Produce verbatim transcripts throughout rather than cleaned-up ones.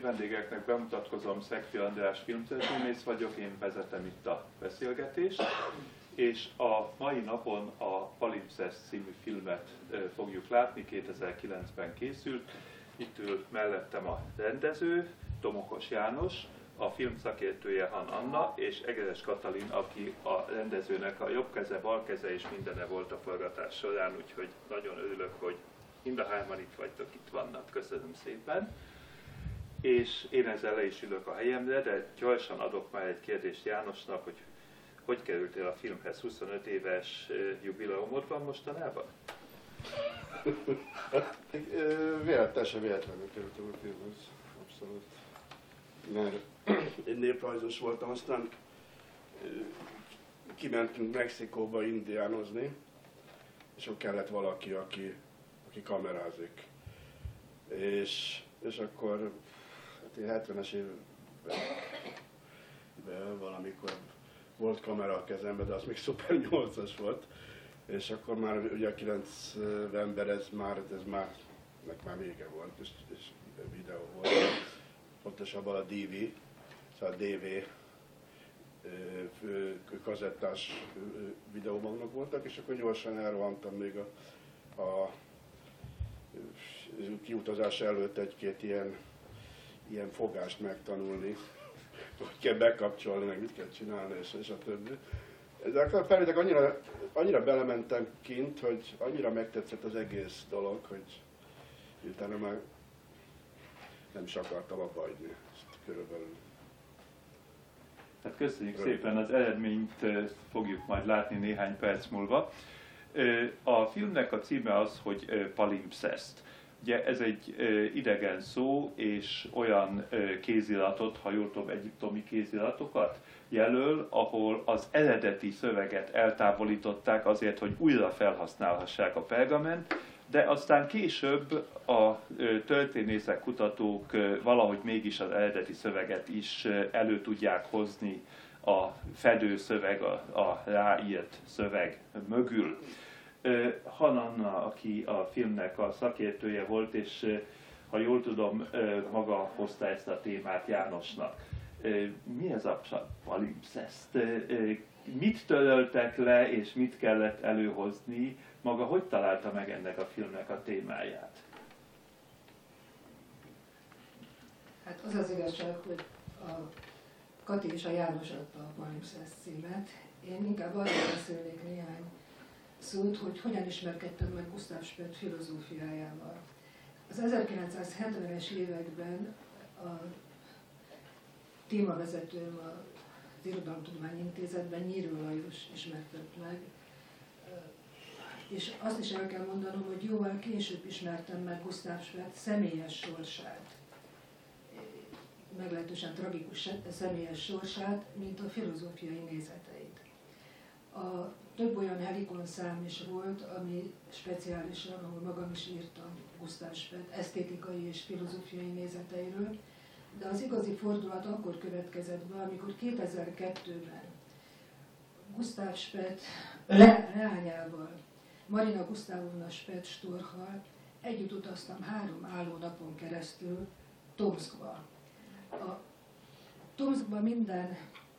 vendégeknek bemutatkozom, Szegfy András filmtörténész vagyok, én vezetem itt a beszélgetést, és a mai napon a Palimpsest című filmet fogjuk látni, kétezer-kilencben készült. Itt ül mellettem a rendező, Domokos János, a film szakértője Han Anna, és Egeres Katalin, aki a rendezőnek a jobb keze, bal keze és mindene volt a forgatás során, úgyhogy nagyon örülök, hogy mind a hárman itt vagytok, itt vannak. Köszönöm szépen. És én ezzel le is ülök a helyemre, de gyorsan adok már egy kérdést Jánosnak, hogy hogy kerültél a filmhez? huszonöt éves jubileumod van mostanában? Véletlenül véletlenül kerültem a filmhez, abszolút. Mert én néprajzos voltam, aztán kimentünk Mexikóba indiánozni, és ott kellett valaki, aki, aki kamerázik. És, és akkor hát én hetvenes évben valamikor volt kamera a kezemben, de az még Super nyolcas volt. És akkor már ugye a kilencvenben ez már, ez már, nek már vége volt, és, és videó volt. Pontosabban a dé vé, szóval a dé vé kazettás videómagnok voltak, és akkor gyorsan elrohantam még a, a kiutazás előtt egy-két ilyen, ilyen fogást megtanulni, hogy kell bekapcsolni, meg mit kell csinálni, és, és a többi. De akkor felvétek annyira, annyira belementem kint, hogy annyira megtetszett az egész dolog, hogy utána már nem is akartam abba hagyni, körülbelül. Hát köszönjük Rövid. szépen, az eredményt fogjuk majd látni néhány perc múlva. A filmnek a címe az, hogy Palimpsest. Ugye ez egy idegen szó, és olyan kéziratot, ha jól tudom, egyiptomi kéziratokat jelöl, ahol az eredeti szöveget eltávolították azért, hogy újra felhasználhassák a pergament, de aztán később a történészek, kutatók valahogy mégis az eredeti szöveget is elő tudják hozni a fedőszöveg, a, a ráírt szöveg mögül. Han Anna, aki a filmnek a szakértője volt, és ha jól tudom, maga hozta ezt a témát Jánosnak. Mi ez a Palimpsest? Mit töröltek le, és mit kellett előhozni? Maga hogy találta meg ennek a filmnek a témáját? Hát az az igazság, hogy a Kati és a János adta a Palimpsest címet. Én inkább arról beszélnék néhány szót, hogy hogyan ismerkedtem meg Gustav Speth filozófiájával. Az ezerkilencszázhetvenes években a témavezetőm az Irodalomtudományi Intézetben, Nyírő Lajos ismertett meg, és azt is el kell mondanom, hogy jóval később ismertem meg Gustav Speth személyes sorsát, meglehetősen tragikus személyes sorsát, mint a filozófiai nézeteit. A több olyan helikon szám is volt, ami speciálisan, ahol magam is írtam Gustav Speth esztétikai és filozófiai nézeteiről, de az igazi fordulat akkor következett be, amikor kétezer-kettőben Gustav Speth le, leányával, Marina Gusztávovna Speth-Storchal együtt utaztam három álló napon keresztül Tomskba. A Tomskba minden,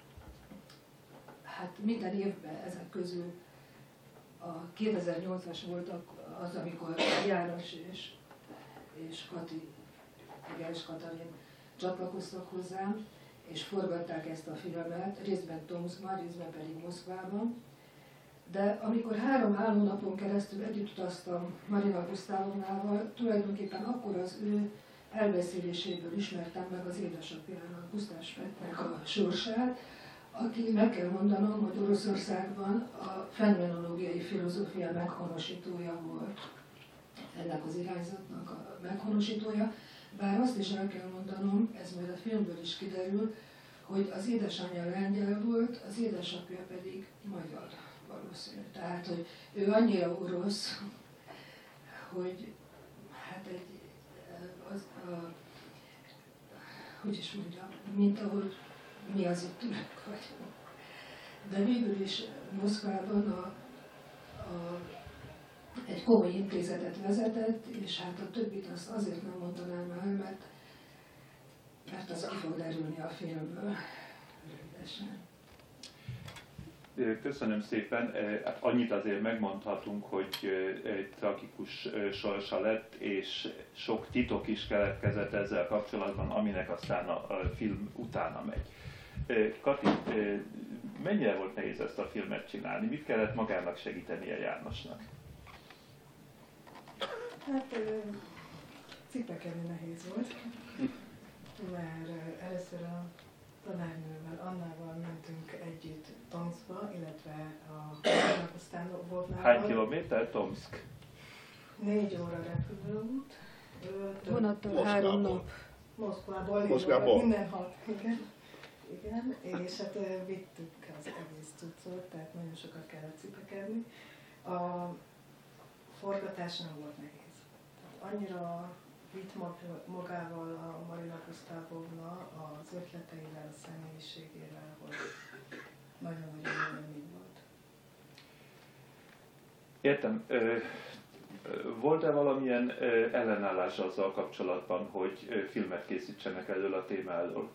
hát minden évben ezek közül a kétezer-nyolcas volt az, amikor János és, és Kati, Egeres Katalin csatlakoztak hozzám, és forgatták ezt a filmet, részben Tomskban, részben pedig Moszkvában. De amikor három álló napon keresztül együtt utaztam Marina Gusztávovnával, tulajdonképpen akkor az ő elbeszéléséből ismertem meg az édesapjának, Gustav Spethnek a sorsát, aki, meg kell mondanom, hogy Oroszországban a fenomenológiai filozófia meghonosítója volt, ennek az irányzatnak a meghonosítója, bár azt is el kell mondanom, ez majd a filmből is kiderül, hogy az édesanyja lengyel volt, az édesapja pedig magyar valószínű. Tehát, hogy ő annyira orosz, hogy hát egy, az, a, hogy is mondjam, mint ahogy mi az itt ülök vagyunk. De végül is Moszkvában a, a, egy komoly intézetet vezetett, és hát a többit azt azért nem mondanám el, mert mert az ki fog derülni a filmből rövidesen. Köszönöm szépen. Hát annyit azért megmondhatunk, hogy egy tragikus sorsa lett, és sok titok is keletkezett ezzel kapcsolatban, aminek aztán a film utána megy. Kati, mennyire volt nehéz ezt a filmet csinálni? Mit kellett magának segítenie Jánosnak? Hát cipekedni nehéz volt, mert először a tanárnővel, Annával mentünk együtt Tomskba, illetve a Naposztálóvóvnál. Hány kilométer Tomsk? Négy óra repülőút. Vonattal három nap. Moszkvából, Moszkvából. minden hat. Igen. Igen, és hát vittük az egész cuccot, tehát nagyon sokat kellett cipekedni. A forgatás nem volt nehéz. Tehát annyira vitt magával a Marina Gusztávovna az ötleteivel, a személyiségével, hogy nagyon-nagyon élmény volt. Értem. Volt-e valamilyen ellenállás azzal kapcsolatban, hogy filmet készítsenek elől a témáról?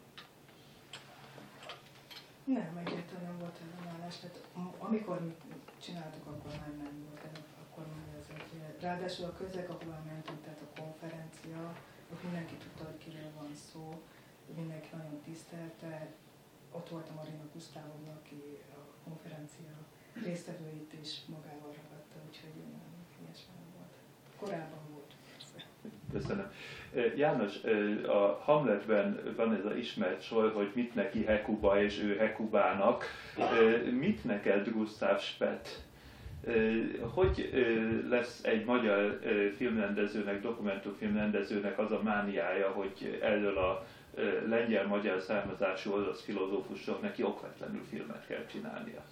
Nem, egyáltalán nem volt ellenállás. Tehát amikor mi csináltuk, akkor már nem volt, akkor már ez egy... Ráadásul a közeg, ahol mentünk, tehát a konferencia, ott mindenki tudta, hogy kiről van szó, mindenki nagyon tisztelte. Ott volt a Marina Gusztávovna, aki a konferencia résztvevőit is magával ragadta, úgyhogy nem ilyesmi nem volt. Korábban volt. Köszönöm. János, a Hamletben van ez az ismert sor, hogy mit neki Hekuba és ő Hekubának. Mit neked Gustav Speth? Hogy lesz egy magyar filmrendezőnek, dokumentumfilmrendezőnek az a mániája, hogy erről a lengyel-magyar származású orosz filozófusról neki okvetlenül filmet kell csinálnia?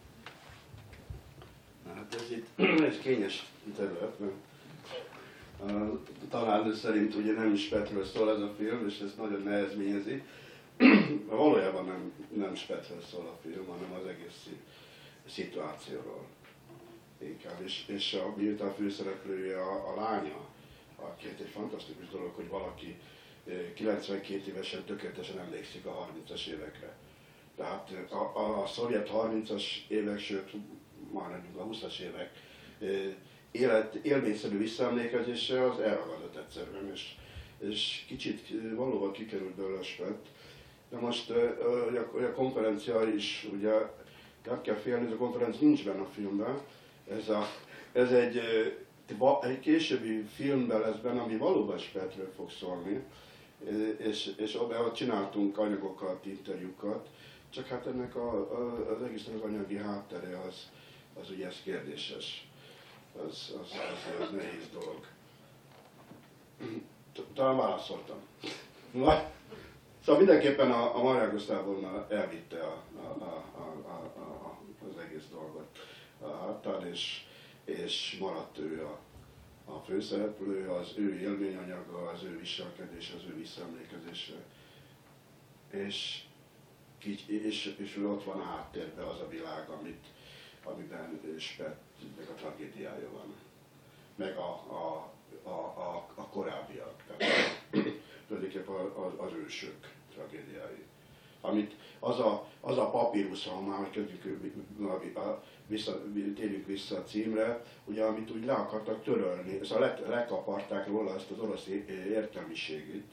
Hát ez itt egy kényes terület, mert a tanárnő szerint ugye nem is Spethről szól ez a film, és ez nagyon nehezményezi. Valójában nem, nem Spethről szól a film, hanem az egész szituációról. Inkább. És, és a, miután a főszereplője a, a lánya, aki egy fantasztikus dolog, hogy valaki kilencvenkét évesen tökéletesen emlékszik a harmincas évekre. Tehát a, a, a szovjet harmincas évek, sőt, majdnem a huszas évek élet, élményszerű visszaemlékezése az elragadott egyszerűen, és, és kicsit valóban kikerült belőle a Speth. De most a, a konferencia is, ugye nem kell félni, ez a konferencia nincs benne a filmben. Ez, a, ez egy, egy későbbi filmben lesz benne, ami valóban Spethről fog szólni, és, és oda csináltunk anyagokat, interjúkat, csak hát ennek a, a, az egésznek az anyagi háttere az, az ugye ez kérdéses. Az, az, az, az nehéz dolog. Talán válaszoltam. Szóval mindenképpen a, a Marina Gusztávovna elvitte a, a, a, a, a, az egész dolgot a háttán, és, és maradt ő a, a főszereplő, az ő élményanyaga, az ő viselkedése, az ő visszaemlékezése. És, és, és ott van a háttérben az a világ, amit, amiben Spethnek a tragédiája van, meg a, a, a, a, a korábbiak, tulajdonképpen az ősök tragédiái. Amit az a, az a papírusz, ha már vissza, térjünk vissza a címre, ugye, amit úgy le akartak törölni, szóval le, lekaparták róla ezt az orosz értelmiségét,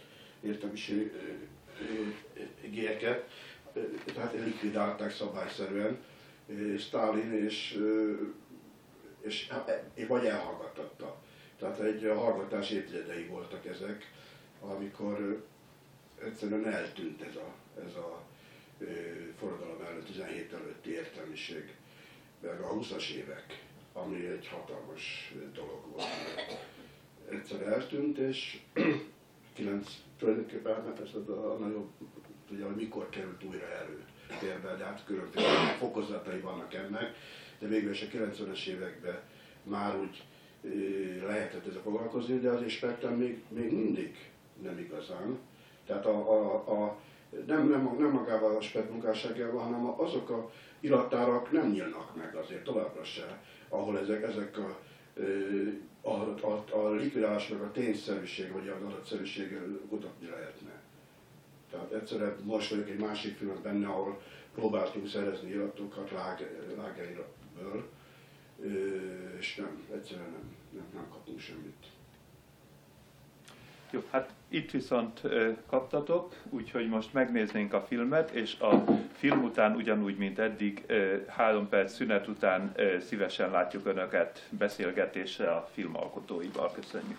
értelmiségeket, tehát likvidálták szabályszerűen, Sztálin, és, és, és vagy elhallgattatta. Tehát egy hallgatás évtizedei voltak ezek, amikor egyszerűen eltűnt ez a, ez a forradalom előtt, tizenhét előtti értelmiség, meg a huszas évek, ami egy hatalmas dolog volt. Egyszer eltűnt, és kilenc tulajdonképpen ez a, a nagyobb, tudja, hogy mikor került újra elő térbe, de hát különböző fokozatai vannak ennek, de végül is a kilencvenes években már úgy lehetett ezzel foglalkozni, de az Spethten még, még mindig nem igazán. Tehát a, a, a, nem, nem, nem magával a Speth munkásságával, hanem azok a irattárak nem nyílnak meg azért továbbra se, ahol ezek, ezek a, a, a, a likvidálásnak a tényszerűség vagy az adatszerűség kutatni lehetne. Tehát egyszerűen most vagyok egy másik filmben benne, ahol próbáltunk szerezni iratokat lágeriratből, és nem, egyszerűen nem, nem, nem kaptunk semmit. Jó, hát itt viszont kaptatok, úgyhogy most megnéznénk a filmet, és a film után ugyanúgy, mint eddig, három perc szünet után szívesen látjuk Önöket beszélgetésre a filmalkotóival. Köszönjük!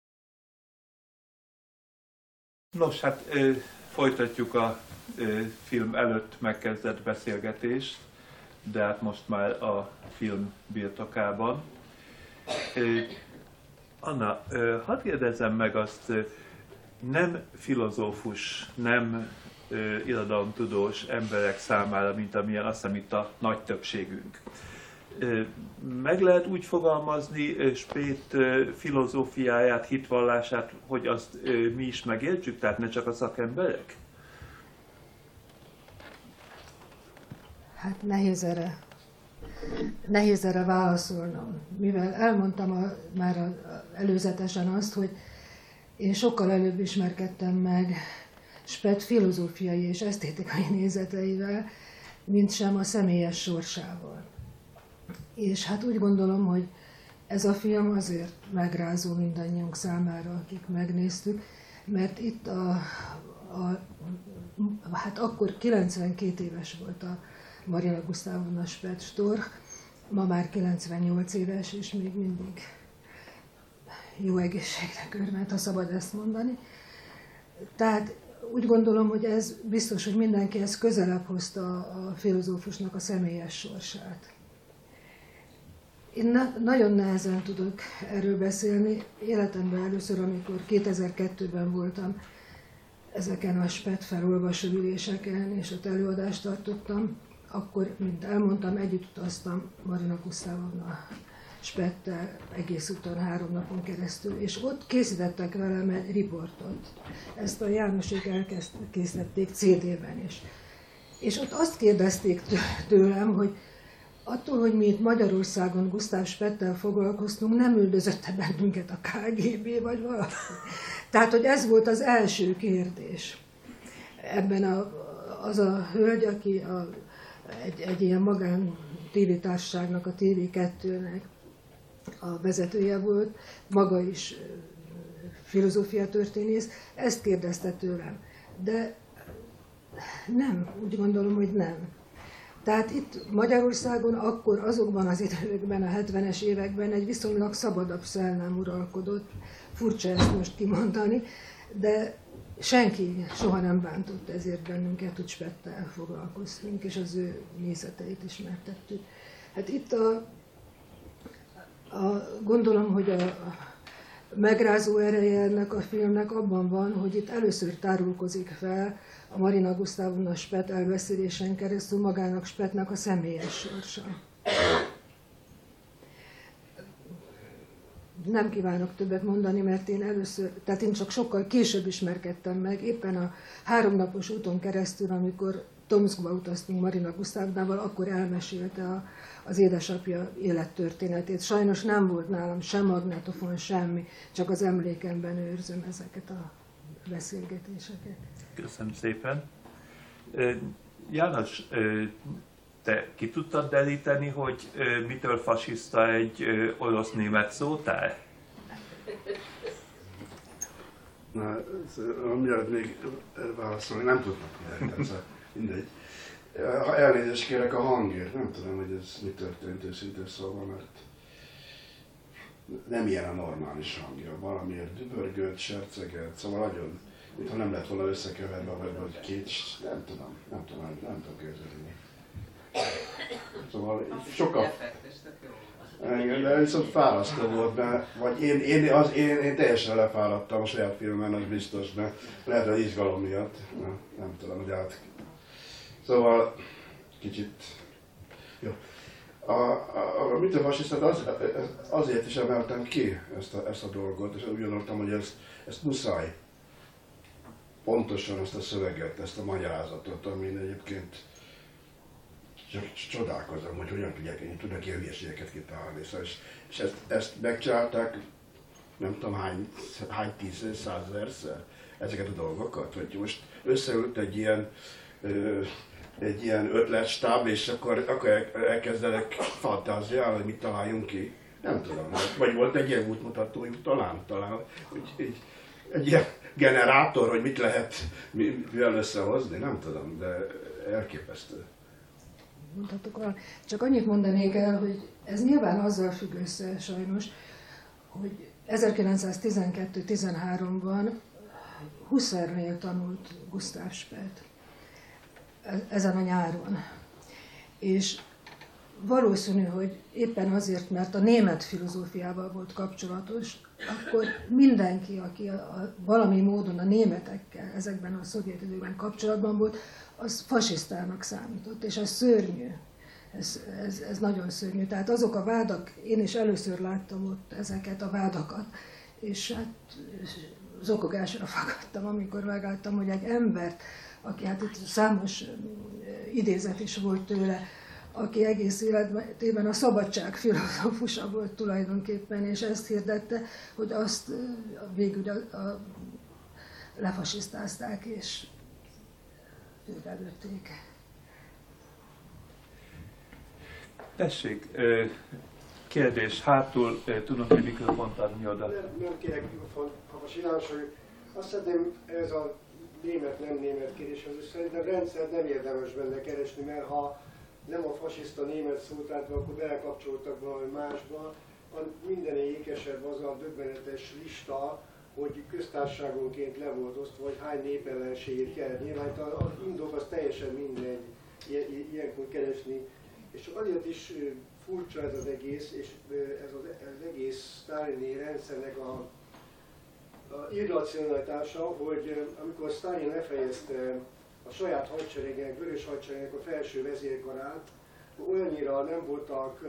Nos, hát folytatjuk a film előtt megkezdett beszélgetést, de hát most már a film birtokában. Anna, hadd kérdezzem meg azt, nem filozófus, nem irodalomtudós emberek számára, mint amilyen azt hiszem itt a nagy többségünk. Meg lehet úgy fogalmazni Spét filozófiáját, hitvallását, hogy azt mi is megértsük, tehát ne csak a szakemberek? Hát nehéz erre, nehéz erre válaszolnom, mivel elmondtam a, már a, a, előzetesen azt, hogy én sokkal előbb ismerkedtem meg Spett filozófiai és esztétikai nézeteivel, mint sem a személyes sorsával. És hát úgy gondolom, hogy ez a film azért megrázó mindannyiunk számára, akik megnéztük, mert itt a, a hát akkor kilencvenkét éves volt a Marina Gusztávovna Spett-Storch, ma már kilencvennyolc éves, és még mindig jó egészségre körment, ha szabad ezt mondani. Tehát úgy gondolom, hogy ez biztos, hogy mindenkihez közelebb hozta a filozófusnak a személyes sorsát. Én na- nagyon nehezen tudok erről beszélni. Életemben először, amikor kétezer-kettőben voltam ezeken a Spett felolvasó üléseken, és ott előadást tartottam, akkor, mint elmondtam, együtt utaztam Marina Gusztávovna Spettel egész úton három napon keresztül, és ott készítettek velem egy riportot. Ezt a Jánosék elkészítették cé dében is. És ott azt kérdezték tőlem, hogy attól, hogy mi itt Magyarországon Gusztáv Spettel foglalkoztunk, nem üldözötte bennünket a ká gé bé vagy valami. Tehát, hogy ez volt az első kérdés. Ebben a, az a hölgy, aki a, egy, egy ilyen magán tévétársaságnak, a té vé kettőnek a vezetője volt, maga is filozófiatörténész, ezt kérdezte tőlem. De nem, úgy gondolom, hogy nem. Tehát itt Magyarországon akkor azokban az időkben, a hetvenes években egy viszonylag szabadabb szellem uralkodott, furcsa ezt most kimondani, de senki soha nem bántott ezért bennünket, hogy Spettel foglalkoztunk, és az ő nézeteit ismertettük. Hát itt a, a gondolom, hogy a megrázó ereje ennek a filmnek abban van, hogy itt először tárulkozik fel a Marina Gusztávovna Spett elbeszélésen keresztül magának Spettnek a személyes sorsa. Nem kívánok többet mondani, mert én először, tehát én csak sokkal később ismerkedtem meg, éppen a háromnapos úton keresztül, amikor Tomskba utaztunk Marina Gusztávnával, akkor elmesélte a, az édesapja élettörténetét. Sajnos nem volt nálam sem magnetofon, semmi, csak az emlékemben őrzöm ezeket a beszélgetéseket. Köszönöm szépen. János, te ki tudtad deríteni, hogy mitől fasiszta egy orosz-német szótár? Na, amiatt még válaszolni nem tudnak, ez a, mindegy. Ha elnézést kérek a hangért, nem tudom, hogy ez mi történt őszintén szóval, mert nem ilyen a normális hangja. Valamiért dübörgött, serceget, szóval nagyon, mintha nem lett volna összekeverve, vagy, vagy két, nem tudom, nem tudom, nem, nem tudom képzelni. Szóval sokkal... Igen, de viszont fárasztó volt, mert vagy én, én, az, én, én teljesen lefáradtam a saját filmen, az biztos, mert lehet az izgalom miatt, nem, nem tudom, hogy át... Szóval kicsit... Jó. A, a, a mitől fasisztát az, azért is emeltem ki ezt a, ezt a dolgot, és úgy gondoltam, hogy ezt, ezt muszáj pontosan ezt a szöveget, ezt a magyarázatot, amin egyébként csak csodálkozom, hogy hogyan tudják, én tudnak ilyen hülyeségeket kitalálni. Szóval, és, és ezt, ezt megcsinálták, nem tudom hány, hány tíz, százezerszer. ezeket a dolgokat? Hogy most összeült egy ilyen, ö, egy ilyen ötletstáb, és akkor, akkor elkezdenek fantáziálni, hogy mit találjunk ki. Nem tudom, vagy volt egy ilyen útmutatójuk, talán, talán hogy egy, egy ilyen generátor, hogy mit lehet mivel összehozni, nem tudom, de elképesztő. Mondhatok valamit. Csak annyit mondanék el, hogy ez nyilván azzal függ össze sajnos, hogy ezerkilencszáztizenkettő tizenháromban Husserlnél tanult Gustav Speth ezen a nyáron. És valószínű, hogy éppen azért, mert a német filozófiával volt kapcsolatos, akkor mindenki, aki a, a, valami módon a németekkel ezekben a szovjet időben kapcsolatban volt, az fasisztának számított, és ez szörnyű. Ez, ez, ez nagyon szörnyű. Tehát azok a vádak, én is először láttam ott ezeket a vádakat, és hát zokogásra fakadtam, amikor megláttam, hogy egy embert, aki hát itt számos idézet is volt tőle, aki egész életében a szabadság filozófusa volt tulajdonképpen, és ezt hirdette, hogy azt végül a, a, lefasisztázták, és őbe lőtték. Tessék, kérdés hátul, tudunk egy mikrofont adni oda? Nem, nem kérek mikrofont, Havas János, hogy azt szeretném, ez a német, nem német kérdés, az szerintem rendszert nem érdemes benne keresni, mert ha nem a fasiszta német szót átva, akkor belekapcsoltak valami másba. A minden ékesebb az a döbbenetes lista, hogy köztársaságonként le volt osztva, hogy hány népellenségét kellett nyilvánítani. Az indok az teljesen mindegy, ilyenkor keresni. És csak azért is furcsa ez az egész, és ez az, az egész sztálini rendszernek a, a irracionalitása, hogy amikor Sztálin lefejezte a saját hadseregének, vörös hadseregének a felső vezérkarát, olyannyira nem voltak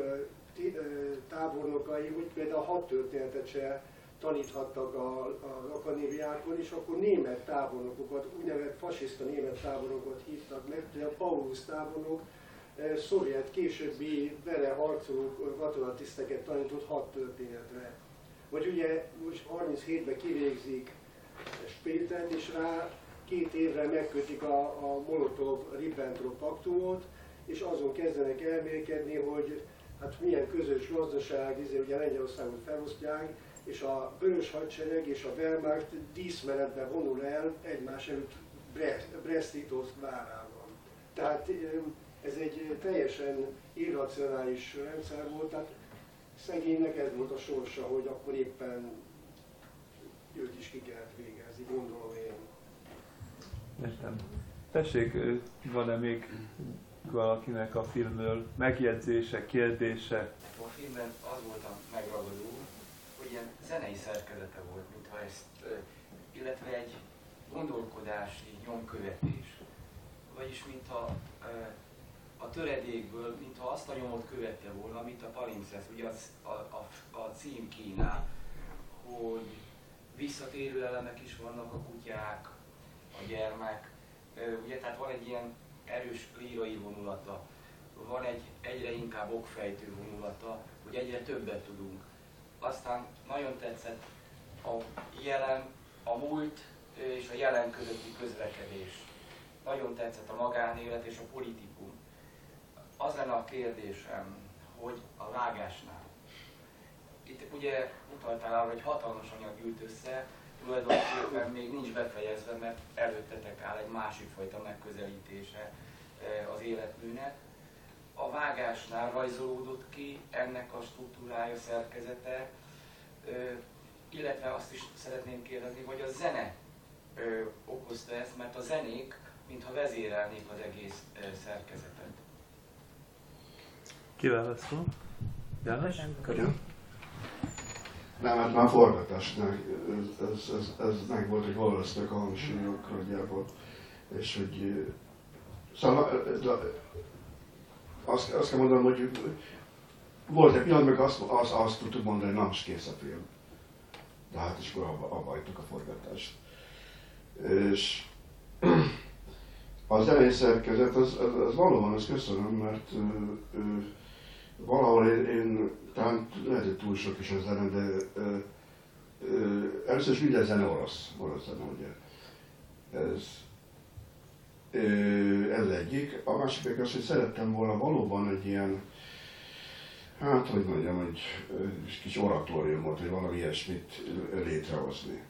tábornokai, hogy például a hadtörténetet se taníthattak az akadémiákon, és akkor német tábornokokat, úgynevezett fasiszta német tábornokokat hívtak meg, például a Paulus tábornok szovjet, későbbi vele harcoló katonatiszteket tanított hadtörténetre. Vagy ugye most harminchétben kivégzik Spétet, és rá két évre megkötik a, a Molotov-Ribbentrop paktumot, és azon kezdenek elmélkedni, hogy hát milyen közös gazdaság, ugye Lengyelországot felosztják, és a vörös hadsereg és a Wehrmacht díszmenetbe vonul el egymás előtt Brest-Litovsk várában. Tehát ez egy teljesen irracionális rendszer volt, tehát szegénynek ez volt a sorsa, hogy akkor éppen őt is ki kellett végezni, gondolom én. Értem. Tessék, van-e még valakinek a filmről megjegyzése, kérdése? A filmben az volt a megragadó, hogy ilyen zenei szerkezete volt, mintha ezt, illetve egy gondolkodási nyomkövetés. Vagyis mintha a töredékből, mintha azt a nyomot követte volna, amit a Palimpsest, ugye az, a, a, a cím kínál, hogy visszatérő elemek is vannak, a kutyák, a gyermek, ugye tehát van egy ilyen erős lírai vonulata, van egy egyre inkább okfejtő vonulata, hogy egyre többet tudunk. Aztán nagyon tetszett a jelen, a múlt és a jelen közötti közlekedés. Nagyon tetszett a magánélet és a politikum. Az lenne a kérdésem, hogy a vágásnál. Itt ugye utaltál arra, hogy hatalmas anyag gyűlt össze, tulajdonképpen még nincs befejezve, mert előttetek áll egy másik fajta megközelítése az életműnek. A vágásnál rajzolódott ki ennek a struktúrája, szerkezete, illetve azt is szeretném kérdezni, hogy a zene okozta ezt, mert a zenék mintha vezérelnék az egész szerkezetet. Kiválaszol? János? Köszönöm. Nem, hát már forgatásnál ez, ez, ez, ez meg volt, hogy hol lesznek a hangsúlyok nagyjából. És hogy... Szóval azt, azt kell mondanom, hogy volt egy pillanat, meg azt, azt, azt tudtuk mondani, hogy na, most kész a film. De hát is akkor abba, abba hagytuk a forgatást. És a zenei szerkezet, az, az, az valóban, azt köszönöm, mert ö, ö, valahol én, én talán lehet, hogy túl sok is a zene, de ö, ö, először is minden zene orosz, orosz zene, ugye. Ez, ez egyik. A másik meg az, hogy szerettem volna valóban egy ilyen, hát hogy mondjam, egy kis oratóriumot, vagy valami ilyesmit létrehozni.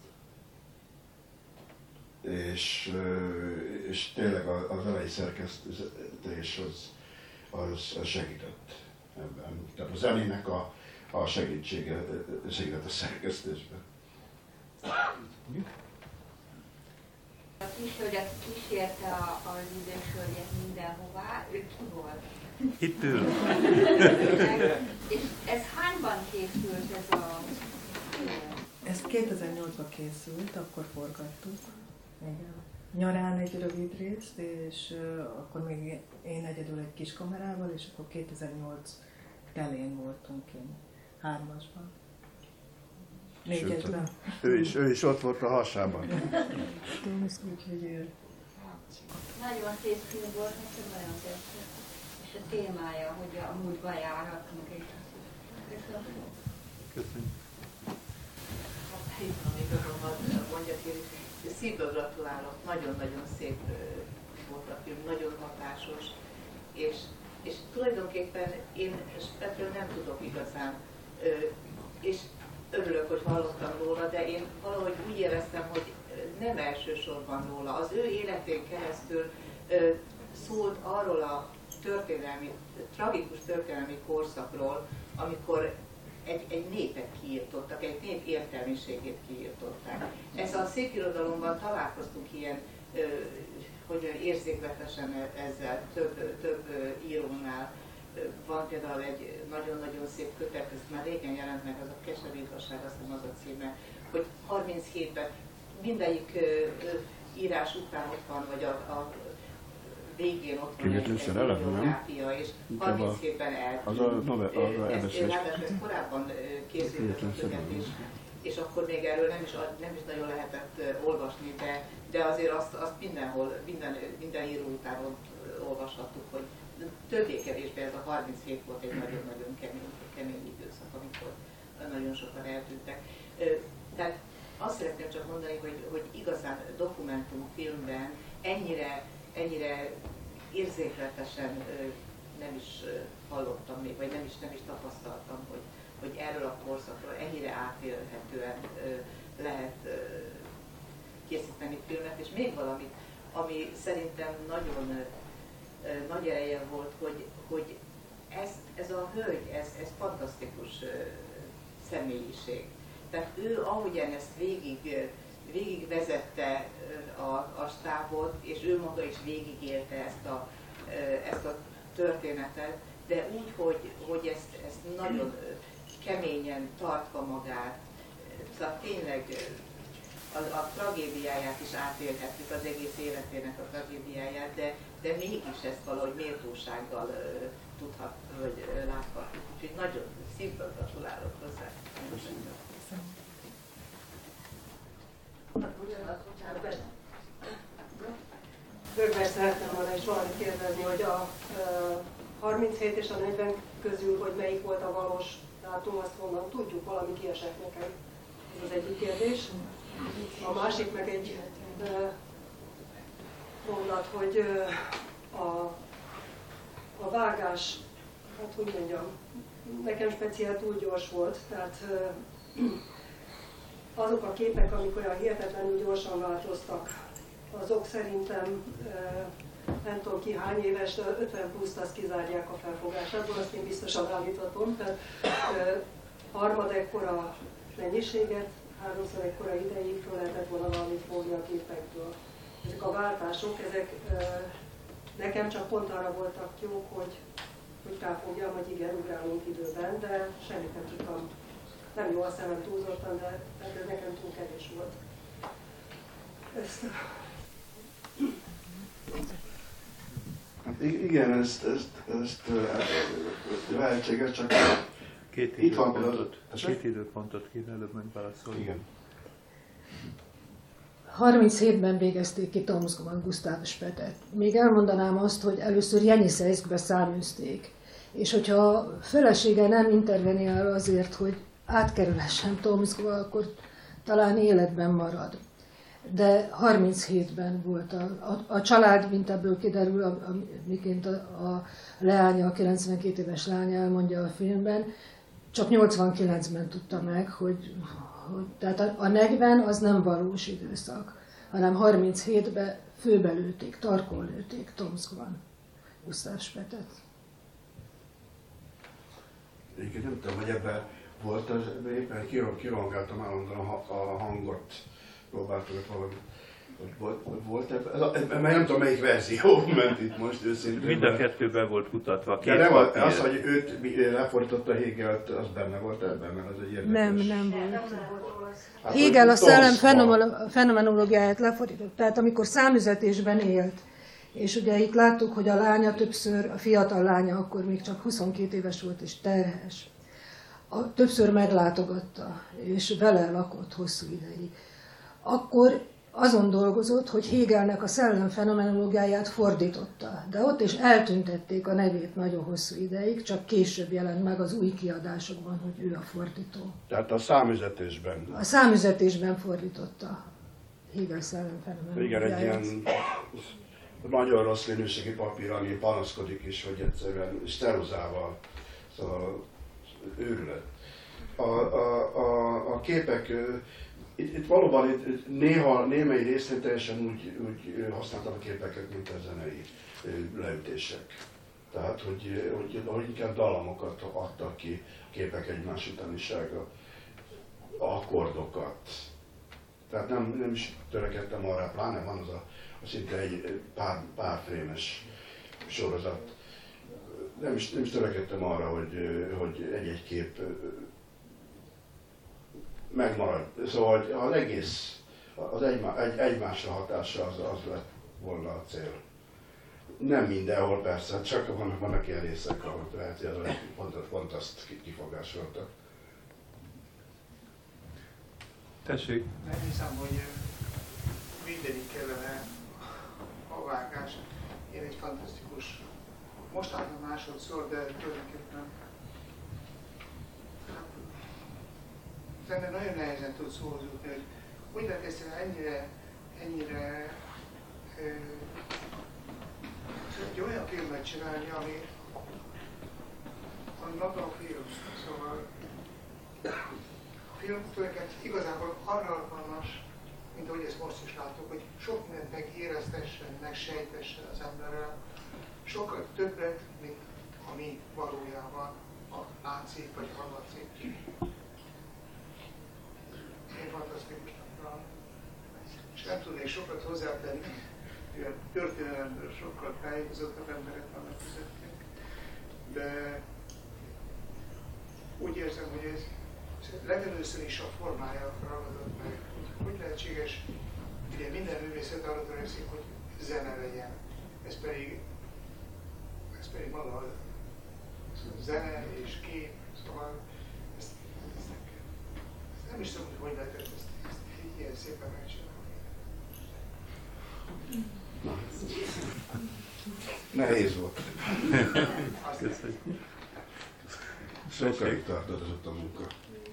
És, és tényleg az elejé szerkesztés az, az, az segített ebben. Tehát a zenének a, a segítsége segített a szerkesztésben. A kishölgyet kísérte a, az időshölgyet mindenhová, ő ki volt? Itt ül. És ez hányban készült ez a film? Ez kétezer-nyolcban készült, akkor forgattuk. Igen. Nyarán egy rövid részt, és uh, akkor még én egyedül egy kis kamerával, és akkor kétezer-nyolc telén voltunk én, hármasban. Négyesben. Ő is, ő is ott volt a hasában. Úgyhogy ő. Nagyon szép film volt, nekem nagyon tetszett. És a témája, hogy a múltba járhatunk, és köszönöm. Köszönöm. Itt van igazam, mondja Kéri. Szívből gratulálok, nagyon-nagyon szép volt a film, nagyon hatásos, és, és tulajdonképpen én ettől nem tudok igazán, és örülök, hogy hallottam róla, de én valahogy úgy éreztem, hogy nem elsősorban róla. Az ő életén keresztül szólt arról a történelmi, tragikus történelmi korszakról, amikor Egy, egy népet kiirtottak, egy nép értelmiségét kiirtották. Ez a szépirodalomban találkoztunk ilyen, ö, hogy érzékletesen ezzel több, több írónál. Van például egy nagyon-nagyon szép kötet, ez már régen jelent meg, az a Keserű igazság, azt hiszem az a címe, hogy harminchétben mindegyik ö, írás után ott van, vagy a, a végén ott van egy, egy bibliográfia, és harminchétben eltűnt. Ráadásul ez korábban készült a kötet, és, és akkor még erről nem is, nem is nagyon lehetett olvasni, de, de azért azt, azt mindenhol, minden, minden író után olvashattuk, hogy többé-kevésbé ez a harminchét volt egy nagyon-nagyon kemény, kemény időszak, amikor nagyon sokan eltűntek. Tehát azt szeretném csak mondani, hogy, hogy igazán dokumentumfilmben ennyire ennyire érzékletesen nem is hallottam még, vagy nem is, nem is tapasztaltam, hogy, hogy erről a korszakról ennyire átélhetően lehet készíteni filmet. És még valamit, ami szerintem nagyon nagy ereje volt, hogy, hogy ez, ez a hölgy, ez, ez fantasztikus személyiség. Tehát ő, ahogyan ezt végig végig vezette a, a stábot, és ő maga is végigélte ezt a, ezt a történetet, de úgy, hogy, hogy ezt, ezt nagyon keményen tartva magát, szóval tényleg a, a tragédiáját is átélhettük, az egész életének a tragédiáját, de, de mégis ezt valahogy méltósággal uh, tudhat, vagy uh, láthatjuk. Úgyhogy nagyon szívből gratulálok hozzá. Rögben szeretném volna is valamit kérdezni, hogy a uh, harminchét és a negyven közül, hogy melyik volt a valós dátum, azt honnan tudjuk, valami kiesett nekem. Ez az egyik kérdés. A másik meg egy uh, mondat, hogy uh, a, a vágás, hát hogy mondjam, nekem speciál túl gyors volt, tehát uh, azok a képek, amik olyan hihetetlenül gyorsan változtak, azok szerintem nem tudom ki hány éves, de ötven pluszt azt kizárják a felfogásátból, azt én biztosan állíthatom. Tehát harmad ekkora mennyiséget, háromszor ekkora ideig föl lehetett volna valamit fogni a képekből. Ezek a váltások, ezek nekem csak pont arra voltak jók, hogy, hogy ráfogjam, hogy igen, ugrálunk időben, de semmit nem tudtam. Nem jó a szemem túlzottan, de ez nekem túl kevés volt. Ezt... Hát igen, ezt, ezt, ezt lehetséges, csak két itt van időpontot, két időpontot kéne előbb megválaszolni. Igen. harminchétben végezték ki Tomszkban Gusztáv Spetet. Még elmondanám azt, hogy először Jeniszejszkbe száműzték. És hogyha a felesége nem interveniál azért, hogy átkerülhessen Tomszkba, akkor talán életben marad. de harminchétben volt a, a, a család, mint ebből kiderül, a, a, miként a, a leánya, a kilencvenkét éves lánya elmondja a filmben, csak nyolcvankilencben tudta meg, hogy, hogy tehát a, a negyven az nem valós időszak, hanem harminchétben főbelőtték, tarkon lőtték Tomskban Gusztáv Spetet. Egyébként nem tudom, hogy ebben volt az, éppen kirongáltam állandóan a hangot, próbáltam valami, hogy volt, volt ebben, mert nem tudom melyik verzió ment itt most őszintén. Mind a kettőben volt kutatva. De nem az, az, hogy őt lefordította Hegelt, az benne volt ebben, mert az egy érdekes. Nem, nem volt. Hát, Hegel a szellem fenomenológiáját lefordított, tehát amikor számüzetésben élt, és ugye itt láttuk, hogy a lánya többször, a fiatal lánya akkor még csak huszonkét éves volt és terhes. A, többször meglátogatta, és vele lakott hosszú ideig. Akkor azon dolgozott, hogy Hegelnek a szellem fenomenológiáját fordította, de ott is eltüntették a nevét nagyon hosszú ideig, csak később jelent meg az új kiadásokban, hogy ő a fordító. Tehát a számüzetésben. A számüzetésben fordította Hegel szellem fenomenológiáját. Igen, egy ilyen nagyon rossz minőségi papír, ami panaszkodik is, hogy egyszerűen sterozával, szóval őrület. A, a, a, a képek, itt, itt valóban itt, néha, némely részén teljesen úgy, úgy használtam a képeket, mint a zenei leütések. Tehát, hogy, hogy, hogy inkább dalamokat adtak ki képek egymás utánisága, akkordokat. Tehát nem, nem is törekedtem arra, pláne van az a, a szinte egy pár, pár frémes sorozat. Nem is, nem is törekedtem arra, hogy, hogy egy-egy kép megmarad. Szóval az egész, az egymá, egy, egymásra hatása az, az lett volna a cél. Nem mindenhol persze, csak vannak, vannak ilyen részek, ahol lehet, hogy pont, pont azt kifogásoltak. Tessék. Nem hiszem, hogy mindenik kellene a vágás. Én egy fantasztikus, most láttam másodszor, de tulajdonképpen ennél nagyon nehezen tudsz szóhoz jutni, hogy úgy lehet egyszerűen ennyire, ennyire ö, egy olyan filmet csinálni, ami, ami maga a film. Szóval a film tulajdonképpen igazából arra alkalmas, mint ahogy ezt most is látok, hogy sok mindent megéreztessen, megsejtessen az emberrel, sokkal többet, mint ami valójában a látszik vagy hallatszik. Én fantasztikusnak talán. És nem tudnék sokat hozzátenni, olyan történelemből sokkal tájékozottabb emberek vannak közöttünk, de úgy érzem, hogy ez legelőször is a formája ragadott meg. Hogy lehetséges, ugye minden művészet arra törekszik, hogy zene legyen. Ez pedig, ez pedig maga a zene és kép, szóval ezt, ezt, ezt nem is tudom, hogy hogy lehetett ezt, ezt ilyen szépen megcsinálni. Nehéz volt. Köszönjük. Sokáig tartott az ott a munka.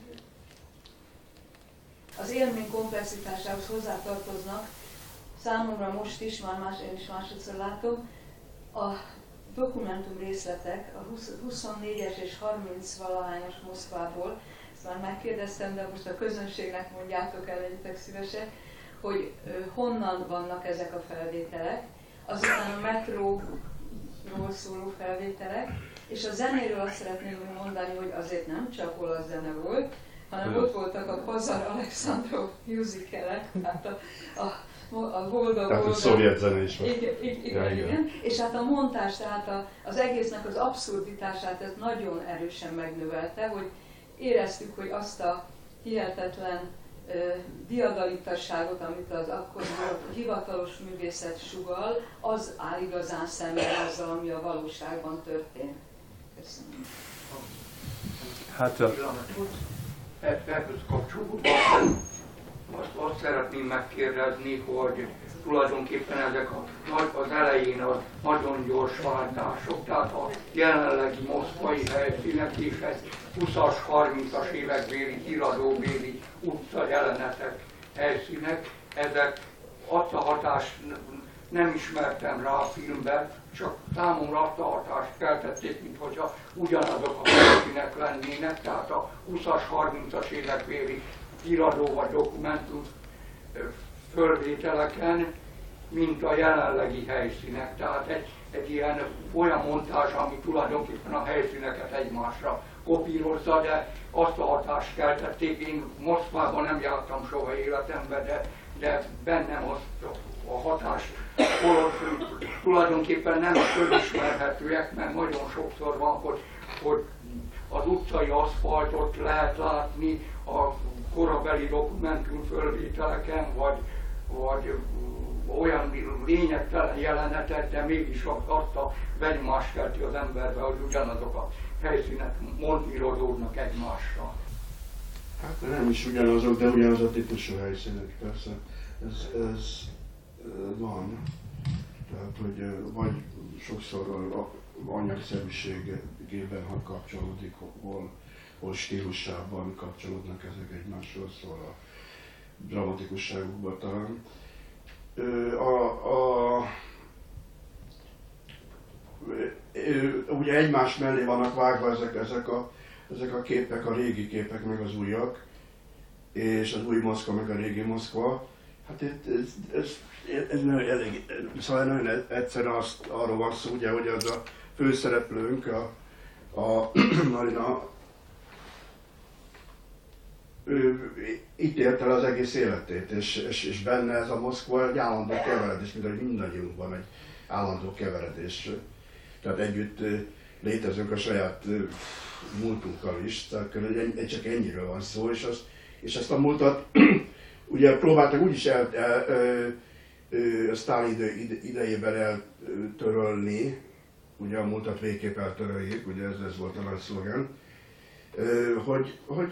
Az élmény komplexitásához hozzátartoznak, számomra most is, már más, én is másodszor látom, a dokumentum részletek, a huszonnégyes és harminc-valahányas Moszkvából, ezt már megkérdeztem, de most a közönségnek mondjátok el, legyetek szívesek, hogy honnan vannak ezek a felvételek, azután a metróról szóló felvételek, és a zenéről azt szeretném mondani, hogy azért nem csak olasz zene volt, hanem ott voltak a Pazar Alexandrov musicalek, tehát a, a, a boldog Tehát a szovjet zene is volt. Igen, igen, ja, igen. igen. És hát a montás, tehát a, az egésznek az abszurditását ez nagyon erősen megnövelte, hogy éreztük, hogy azt a hihetetlen uh, diadalittasságot, amit az akkor hivatalos művészet sugall, az áll igazán szemben azzal, ami a valóságban történt. Köszönöm. Hát a... Ehhez kapcsolódva azt, azt szeretném megkérdezni, hogy tulajdonképpen ezek a, az elején a nagyon gyors váltások, tehát a jelenlegi moszkvai helyszínek és ez huszas, harmincas évekbéli, híradóbéli utca jelenetek, helyszínek, ezek azt a hatást nem ismertem rá a filmben, csak számomra azt a hatást keltették, mintha ugyanazok a helyszínek lennének, tehát a húszas, harmincas évekbéli híradó vagy dokumentum fölvételeken, mint a jelenlegi helyszínek. Tehát egy, egy ilyen olyan montázs, ami tulajdonképpen a helyszíneket egymásra kopírozza, de azt a hatást keltették. Én Moszkvában nem jártam soha életemben, de, de bennem az a hatás holott tulajdonképpen nem fölismerhetőek, mert nagyon sokszor van, hogy, hogy az utcai aszfaltot lehet látni a korabeli dokumentum fölvételeken, vagy, vagy olyan lényegtelen jelenetet, de mégis azt a benyomást kelti az emberbe, hogy ugyanazok a helyszínek montírozódnak egymásra. Hát nem is ugyanazok, de ugyanaz a típusú helyszínek, persze. Ez, ez van. Tehát, hogy vagy sokszor anyagszerűségében kapcsolódik, hol, hol stílusában kapcsolódnak ezek egymásról, szóval a dramatikusságukban talán. A, a, ugye egymás mellé vannak vágva ezek, ezek, a, ezek a képek, a régi képek meg az újak, és az új Moszkva meg a régi Moszkva. Hát ez, ez, ez, ez nagyon elég, szóval nagyon egyszerűen azt, arról van szó, ugye, hogy az a főszereplőnk, a, a Marina, ő itt élt el az egész életét, és, és, és benne ez a Moszkva egy állandó keveredés, mint hogy mindannyiunkban egy állandó keveredés. Tehát együtt létezünk a saját múltunkkal is, tehát csak ennyiről van szó, és, az, és ezt a múltat ugye próbáltak úgyis el, el, el, el Sztálin idő, idejében eltörölni, ugye a múltat végképp eltöröljék, ugye ez, ez volt a nagy szlogen, hogy, hogy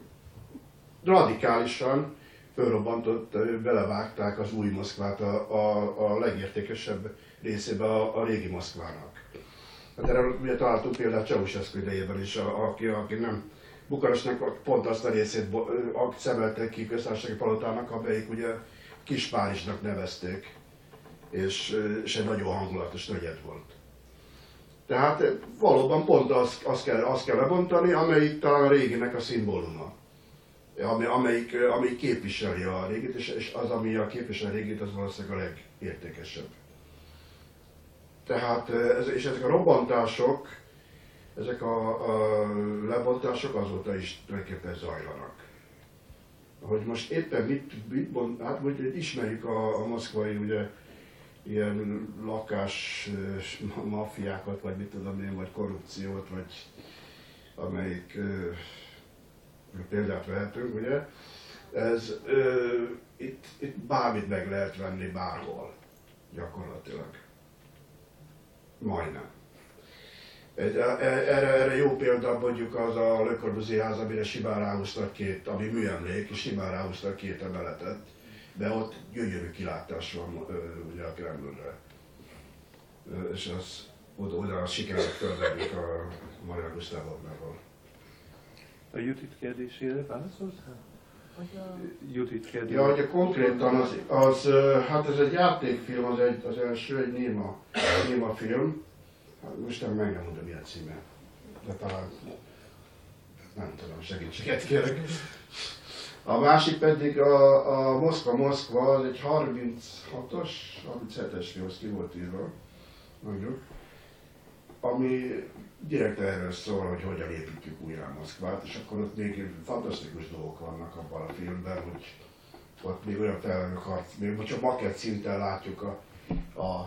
radikálisan fölrobbantott, belevágták az új Moszkvát a, a, a legértékesebb részébe a, a régi Moszkvának. Hát erre ugye találtunk például Ceausescu idejében is, a, aki, aki nem Bukarestnek pont azt a részét szemeltek ki köztársasági palotának, amelyik ugye Kis Párizsnak nevezték, és, és egy nagyon hangulatos negyed volt. Tehát valóban pont azt, azt, kell, azt kell lebontani, amelyik talán a réginek a szimbóluma. Amelyik, amelyik képviseli a régit, és, és az, ami a képviseli a régit, az valószínűleg a legértékesebb. Tehát, ez, és ezek a robbantások, ezek a, a lebontások azóta is tulajdonképpen zajlanak. Hogy most éppen mit, mit bont, hát hogy ismerjük a, a moszkvai ugye, ilyen lakás maffiákat, vagy mit tudom én, vagy korrupciót, vagy amelyik példát vehetünk, ugye. Ez, ö, itt, itt bármit meg lehet venni bárhol, gyakorlatilag. Majdnem. Egy, erre, erre jó példa mondjuk az a Le Corbusier ház, amire simán ráhúztak két, ami műemlék, és simán ráhúztak két emeletet, de ott gyönyörű kilátás van ugye a Kremlre. És az, oda, oda az sikerült fölvenni a Marina Gusztávovnával. A Judit kérdésére válaszoltál? Judit kérdésére. Ja, ugye konkrétan az, az, hát ez egy játékfilm, az, egy, az első, egy néma, néma film. Hát most nem meg nem mondom, milyen címe. De talán nem tudom, segítséget kérek. A másik pedig a, a Moszkva Moszkva, az egy harminchatos, harminchetes film, az ki volt írva, mondjuk, ami direkt erről szól, hogy hogyan építjük újra Moszkvát, és akkor ott még fantasztikus dolgok vannak abban a filmben, hogy ott még olyan felelők harc, még csak makett szinten látjuk a, a,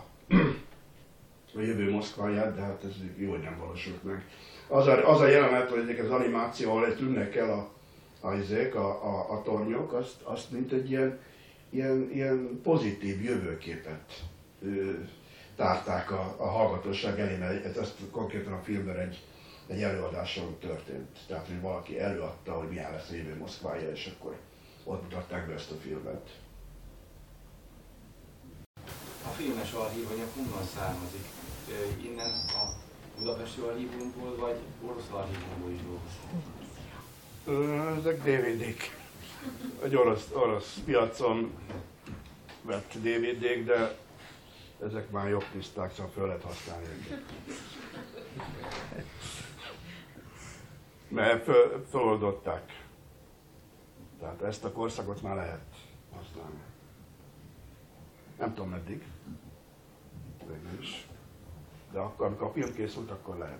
a jövő Moszkváját, de hát ez jó, hogy nem valósult meg. Az a, az a jelenet, hogy az animáció, ahol tűnnek el a, a, a, a, a tornyok, azt, azt mint egy ilyen, ilyen, ilyen pozitív jövőképet ö, tárták a, a hallgatóság elé, mert ezt konkrétan a filmben egy, egy előadáson történt. Tehát, hogy valaki előadta, hogy milyen lesz a jövő Moszkvája, és akkor ott mutatták be ezt a filmet. A filmes archívanyag honnan származik? Innen a budapesti archívumból, vagy orosz archívumból is dolgoznak? Ezek dé vé dé-k. Egy orosz, orosz piacon vett dé vé dé-k, de ezek már jobb tiszták, szóval föl lehet használni őket. Mert föl, föloldották. Tehát ezt a korszakot már lehet használni. Nem tudom meddig. Végül is. De akkor, amikor a film készült, akkor lehet.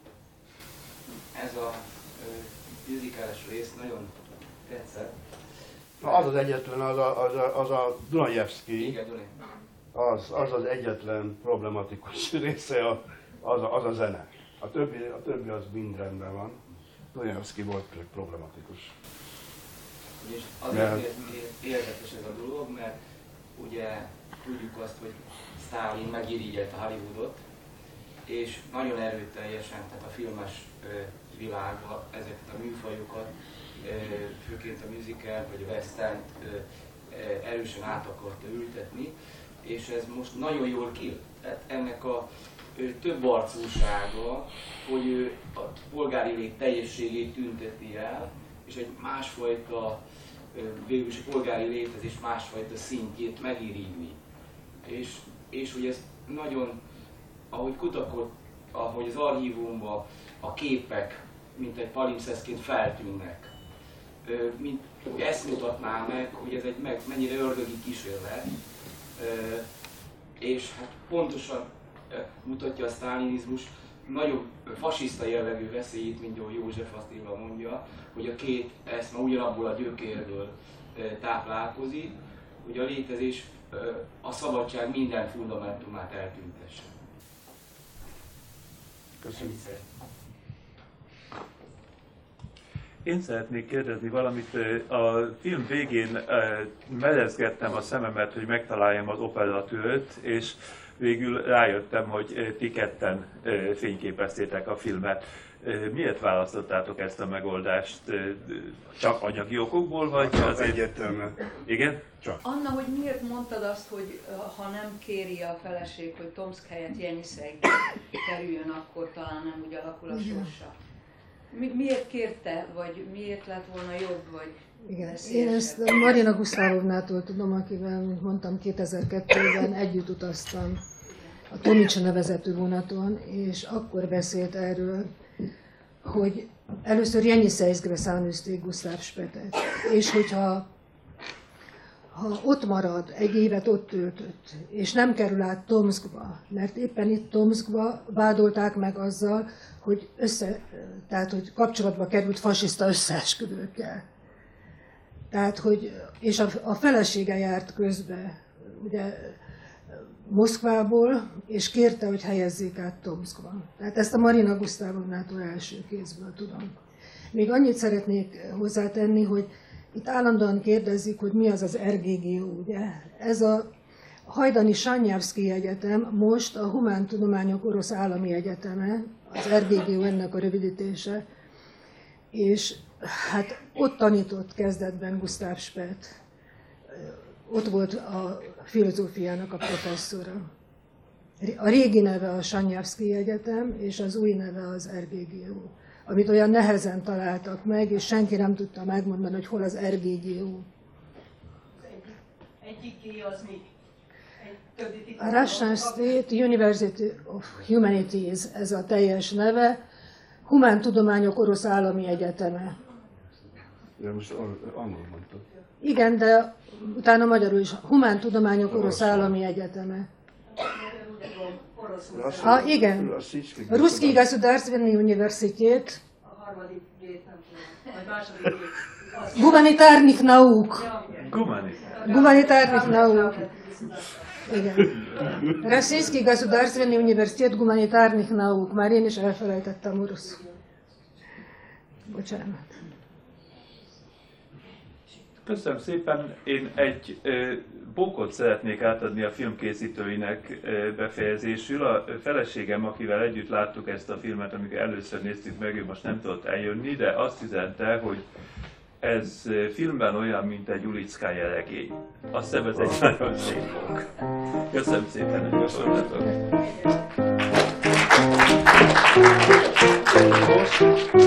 Ez a musicales rész nagyon tetszett. Na, az az egyetlen, az a, az a, az a Dunajevszky. Igen, Dunaj. Az, az az egyetlen problematikus része, a, az, a, az a zene. A többi, a többi az mind rendben van. Dunajevszky volt problematikus. És azért érdekes ez a dolog, mert ugye tudjuk azt, hogy Sztálin megirigyelte Hollywoodot, és nagyon erőteljesen, tehát a filmes világban ezeket a műfajokat, főként a musical vagy a western erősen át akarta ültetni, és ez most nagyon jól kijött. Tehát ennek a több arcúsága, hogy ő a polgári lét teljességét tünteti el, és egy másfajta, végül is a polgári létezés másfajta szintjét megirigni. És, és hogy ez nagyon, ahogy kutakodt, ahogy az archívumban a képek, mint egy palimpszeszként feltűnnek, mint hogy ezt mutatná meg, hogy ez egy meg, mennyire ördögi kísérlet, és hát pontosan mutatja a sztálinizmus nagyobb fasiszta jellegű veszélyét, mint ahogy József Attila mondja, hogy a két eszme ugyanabból a gyökérből táplálkozik, hogy a létezés a szabadság minden fundamentumát eltüntesse. Köszönjük. Én szeretnék kérdezni valamit. A film végén melezgettem a szememet, hogy megtaláljam az operatőrt, és végül rájöttem, hogy ti ketten fényképeztétek a filmet. Miért választottátok ezt a megoldást? Csak anyagi okokból, vagy az egyértelmű? Igen? Csak. Anna, hogy miért mondtad azt, hogy ha nem kéri a feleség, hogy Tomsk helyett Jeniszejbe kerüljön, akkor talán nem úgy alakul a sorsa? Mi, miért kérte, vagy miért lett volna jobb, vagy igen, én ezt Marina Gusztávovnától tudom, akivel, mint mondtam, kétezer-kettőben együtt utaztam a Tomics nevezetű vonaton, és akkor beszélt erről, hogy először Jeniszejszkbe száműzték Gusztáv Spetet, és hogyha ha ott marad, egy évet ott töltött, és nem kerül át Tomskba, mert éppen itt Tomskba vádolták meg azzal, hogy, össze, tehát, hogy kapcsolatba került fasiszta összeesküvőkkel. Tehát, hogy, és a, a felesége járt közbe, ugye, Moszkvából, és kérte, hogy helyezzék át Tomskba. Tehát ezt a Marina Gusztávovnától első kézből tudom. Még annyit szeretnék hozzátenni, hogy itt állandóan kérdezik, hogy mi az az er gé gé u, ugye? Ez a Hajdani Sanyavszky Egyetem most a Humántudományok Orosz Állami Egyeteme, az er gé gé u ennek a rövidítése, és hát ott tanított kezdetben Gusztáv Spett. Ott volt a filozófiának a professzora. A régi neve a Sanyavszky Egyetem, és az új neve az er gé gé u, amit olyan nehezen találtak meg, és senki nem tudta megmondani, hogy hol az er gé gé u. Egyik ki az mi? A Russian State University of Humanities, ez a teljes neve, Humántudományok Orosz Állami Egyeteme. De most angol mondtad. Igen, de utána magyarul is. Humántudományok Orosz Állami Egyeteme. Ha, igen. Ruszki Gasudarstvenny Universitet. A harmadik rét, nem tudom. Vagy második rét. Гуманитарных наук. Гуманитарных наук. Igen. Российский государственный университет гуманитарных наук. Már én is elfelejtettem oroszul. Bocsánat. Köszönöm szépen. Én egy e, bókot szeretnék átadni a filmkészítőinek e, befejezésül. A feleségem, akivel együtt láttuk ezt a filmet, amikor először néztük meg, ő most nem tudott eljönni, de azt üzente, hogy ez filmben olyan, mint egy Ulickája regény. Azt hiszem, ez egy nagyon szép bók. Köszönöm szépen, hogy voltatok.